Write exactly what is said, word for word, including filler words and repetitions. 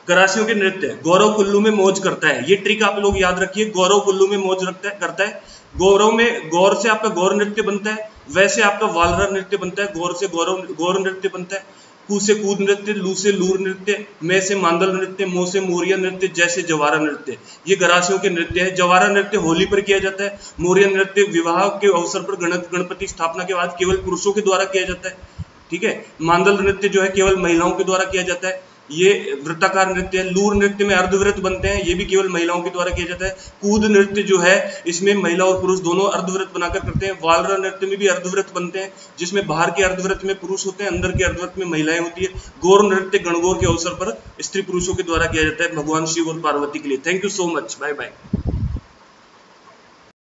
गरासियों के नृत्य, गौरव कुल्लू में मौज करता है, ये ट्रिक आप लोग याद रखिए, गौरव कुल्लू में मौज रखता है करता है। गौरव में गौर से आपका गौर नृत्य बनता है, वैसे आपका वालरा नृत्य बनता है, गौर से गौरव गौर नृत्य बनता है, कू से कूद नृत्य, लू से लूर नृत्य, मैं से मांदल नृत्य, मो से मोरिया नृत्य, जैसे जवारा नृत्य, ये गरासियों के नृत्य है। जवारा नृत्य होली पर किया जाता है, मोरिया नृत्य विवाह के अवसर पर गणत गणपति स्थापना के बाद केवल पुरुषों के द्वारा किया जाता है, ठीक है। मांदल नृत्य जो है केवल महिलाओं के द्वारा किया जाता है, ये वृत्ताकार नृत्य है। लूर नृत्य में अर्धवृत्त बनते हैं, ये भी केवल महिलाओं के द्वारा किया जाता है। कूद नृत्य जो है इसमें महिला और पुरुष दोनों अर्धवृत्त बनाकर करते हैं। वालरा नृत्य में भी अर्धवृत्त बनते हैं, जिसमें बाहर के अर्धवृत्त में पुरुष होते हैं, अंदर के अर्धवृत्त में महिलाएं होती है। गौर नृत्य गणगौर के अवसर पर स्त्री पुरुषों के द्वारा किया जाता है, भगवान शिव और पार्वती के लिए। Thank you so much, bye bye.